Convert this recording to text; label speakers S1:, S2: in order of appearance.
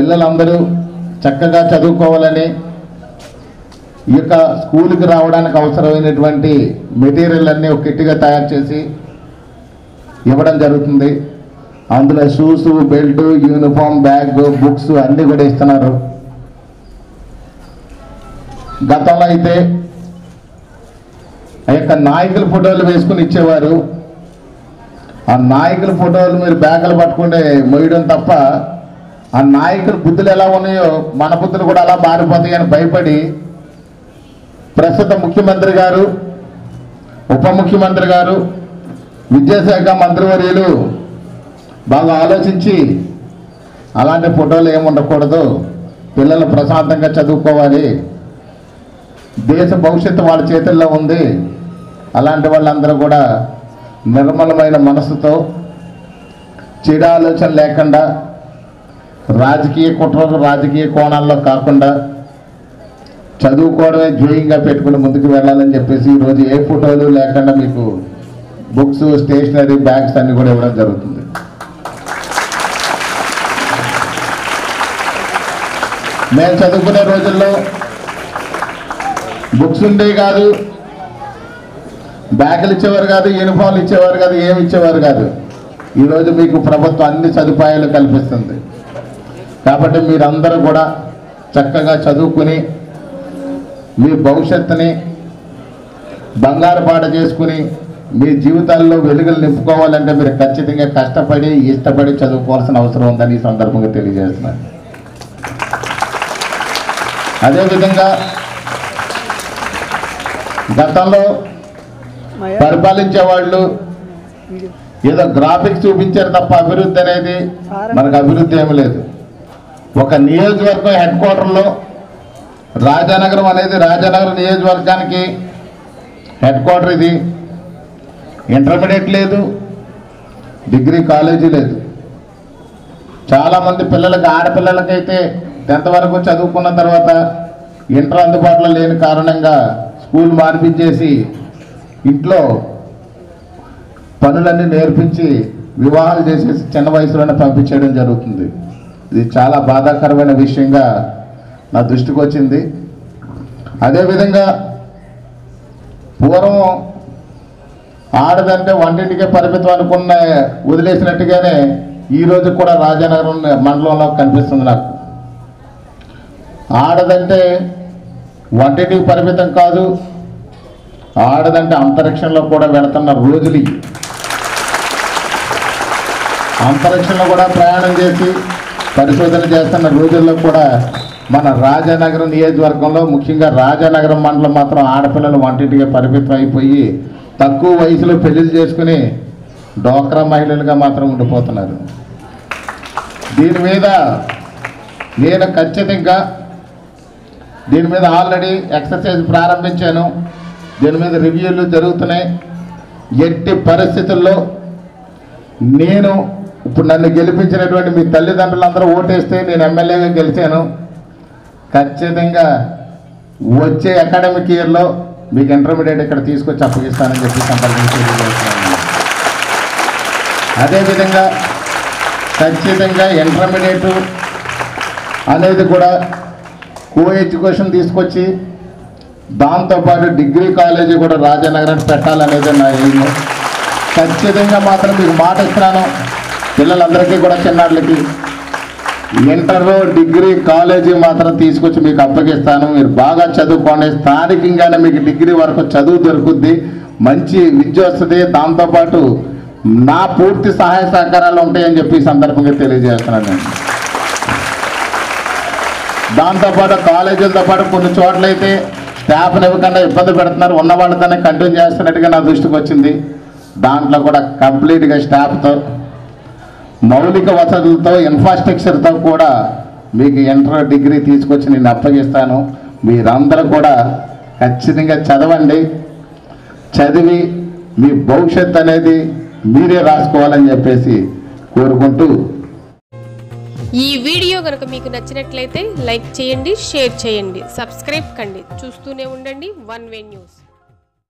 S1: పిల్లలందరూ చక్కగా చదువుకోవాలని ఈ యొక్క స్కూల్కి రావడానికి అవసరమైనటువంటి మెటీరియల్ అన్నీ ఒక కిట్గా తయారు చేసి ఇవ్వడం జరుగుతుంది. అందులో shoes, belt, uniform, bag, books అన్నీ కూడా ఇస్తున్నారు. గతంలో అయితే ఆ యొక్క నాయకుల ఫోటోలు వేసుకుని ఇచ్చేవారు. ఆ నాయకుల ఫోటోలు మీరు బ్యాగులు పట్టుకుంటే మోయడం తప్ప ఆ నాయకుల బుద్ధులు ఎలా ఉన్నాయో మన బుద్ధులు కూడా అలా మారిపోతాయని భయపడి ప్రస్తుత ముఖ్యమంత్రి గారు, ఉప ముఖ్యమంత్రి గారు, విద్యాశాఖ మంత్రివర్యులు బాగా ఆలోచించి అలాంటి ఫోటోలు ఏమి ఉండకూడదు, పిల్లలు ప్రశాంతంగా చదువుకోవాలి, దేశ భవిష్యత్తు వాళ్ళ చేతుల్లో ఉంది, అలాంటి వాళ్ళందరూ కూడా నిర్మలమైన మనసుతో చెడు ఆలోచన లేకుండా రాజకీయ కుట్రలు, రాజకీయ కోణాల్లో కాకుండా చదువుకోవడమే ధ్యేయంగా పెట్టుకుని ముందుకు వెళ్ళాలని చెప్పేసి ఈరోజు ఏ ఫోటోలు లేకుండా మీకు బుక్స్, స్టేషనరీ, బ్యాగ్స్ అన్నీ కూడా ఇవ్వడం జరుగుతుంది. మేము చదువుకునే రోజుల్లో బుక్స్ ఉండేవి కాదు, బ్యాగులు ఇచ్చేవారు కాదు, యూనిఫామ్లు ఇచ్చేవారు కాదు, ఏమి ఇచ్చేవారు కాదు. ఈరోజు మీకు ప్రభుత్వం అన్ని సదుపాయాలు కల్పిస్తుంది. కాబట్టి మీరందరూ కూడా చక్కగా చదువుకుని మీ భవిష్యత్తుని బంగారు పాట చేసుకుని మీ జీవితాల్లో వెలుగులు నింపుకోవాలంటే మీరు ఖచ్చితంగా కష్టపడి, ఇష్టపడి చదువుకోవాల్సిన అవసరం ఉందని ఈ సందర్భంగా తెలియజేస్తున్నాను. అదేవిధంగా గతంలో పరిపాలించే వాళ్ళు ఏదో గ్రాఫిక్స్ చూపించారు తప్ప అభివృద్ధి అనేది మనకు అభివృద్ధి ఏమీ లేదు. ఒక నియోజకవర్గం హెడ్ క్వార్టర్లో రాజానగరం అనేది రాజానగరం నియోజకవర్గానికి హెడ్ క్వార్టర్. ఇది ఇంటర్మీడియట్ లేదు, డిగ్రీ కాలేజీ లేదు. చాలామంది పిల్లలకి, ఆడపిల్లలకైతే 10th వరకు చదువుకున్న తర్వాత ఇంటర్ అందుబాటులో లేని కారణంగా స్కూల్ మార్పించేసి ఇంట్లో పనులన్నీ నేర్పించి వివాహాలు చేసేసి చిన్న వయసులోనే పంపించేయడం జరుగుతుంది. ఇది చాలా బాధాకరమైన విషయంగా నా దృష్టికి వచ్చింది. అదేవిధంగా పూర్వం ఆడదంటే వంటింటికే పరిమితం అనుకున్న వదిలేసినట్టుగానే ఈరోజు కూడా రాజానగరం మండలంలో కనిపిస్తుంది నాకు. ఆడదంటే వంటింటికి పరిమితం కాదు, ఆడదంటే అంతరిక్షంలో కూడా వెళుతున్న రోజులు. అంతరిక్షంలో కూడా ప్రయాణం చేసి పరిశోధన చేస్తున్న రోజుల్లో కూడా మన రాజానగరం నియోజకవర్గంలో, ముఖ్యంగా రాజానగరం మండలం మాత్రం ఆడపిల్లలు వంటింటికి పరిమితం అయిపోయి తక్కువ వయసులో పెళ్లిళ్ళు చేసుకుని డోక్రా మహిళలుగా మాత్రం ఉండిపోతున్నారు. దీని మీద నేను ఖచ్చితంగా ఆల్రెడీ ఎక్సర్సైజ్ ప్రారంభించాను. దీని మీద రివ్యూలు జరుగుతున్నాయి. ఎట్టి పరిస్థితుల్లో నేను ఇప్పుడు నన్ను గెలిపించినటువంటి మీ తల్లిదండ్రులందరూ ఓటేస్తే నేను ఎమ్మెల్యేగా గెలిచాను. ఖచ్చితంగా వచ్చే అకాడమిక్ ఇయర్లో మీకు ఇంటర్మీడియట్ ఇక్కడ తీసుకొచ్చి అప్పగిస్తానని చెప్పి సంప్రదించాను. అదేవిధంగా ఖచ్చితంగా ఇంటర్మీడియట్ అనేది కూడా కో ఎడ్యుకేషన్ తీసుకొచ్చి దాంతోపాటు డిగ్రీ కాలేజీ కూడా రాజానగరాన్ని పెట్టాలనేది నా ఎయిమ్. ఖచ్చితంగా మాత్రం మీకు మాట ఇస్తున్నాను, పిల్లలందరికీ కూడా చిన్నాళ్ళకి ఇంటర్, డిగ్రీ కాలేజీ మాత్రం తీసుకొచ్చి మీకు అప్పగిస్తాను. మీరు బాగా చదువుకోండి, స్థానికంగానే మీకు డిగ్రీ వరకు చదువు దొరుకుద్ది, మంచి విద్య వస్తుంది. దాంతోపాటు నా పూర్తి సహాయ సహకారాలు ఉంటాయని చెప్పి ఈ సందర్భంగా తెలియజేస్తున్నాను. దాంతోపాటు కాలేజీలతో పాటు కొన్ని చోట్లయితే స్టాఫ్ని ఇవ్వకుండా ఇబ్బంది పెడుతున్నారు, ఉన్న వాళ్ళతోనే కంటిన్యూ చేస్తున్నట్టుగా నా దృష్టికి వచ్చింది. దాంట్లో కూడా కంప్లీట్గా స్టాఫ్తో, మౌలిక వసతులతో, ఇన్ఫ్రాస్ట్రక్చర్తో కూడా మీకు ఇంటర్, డిగ్రీ తీసుకొచ్చి నేను అప్పగిస్తాను. మీరందరూ కూడా ఖచ్చితంగా చదవండి. చదివి మీ భవిష్యత్ అనేది మీరే రాసుకోవాలని చెప్పేసి కోరుకుంటూ,
S2: ఈ వీడియో కనుక మీకు నచ్చినట్లయితే లైక్ చేయండి, షేర్ చేయండి, సబ్స్క్రైబ్ కండి. చూస్తూనే ఉండండి వన్ వే న్యూస్.